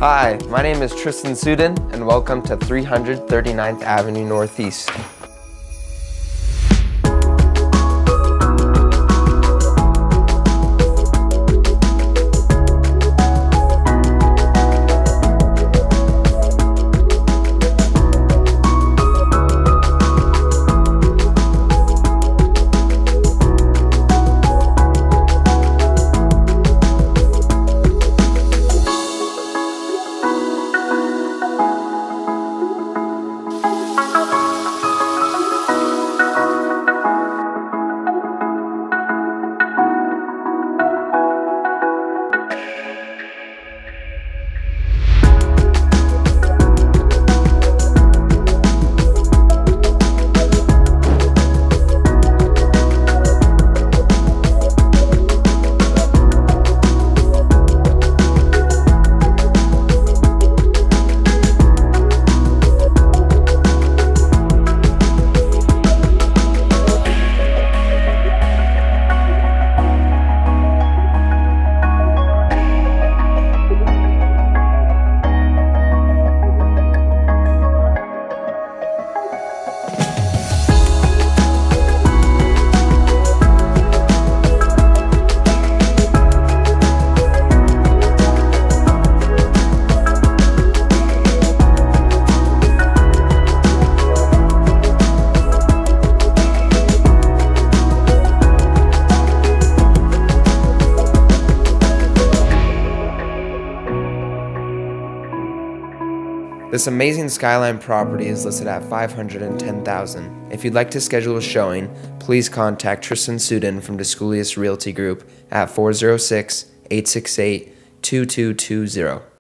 Hi, my name is Tristan Suden and welcome to 339th Avenue Northeast. This amazing skyline property is listed at $510,000. If you'd like to schedule a showing, please contact Tristan Suden from Disculius Realty Group at 406-868-2220.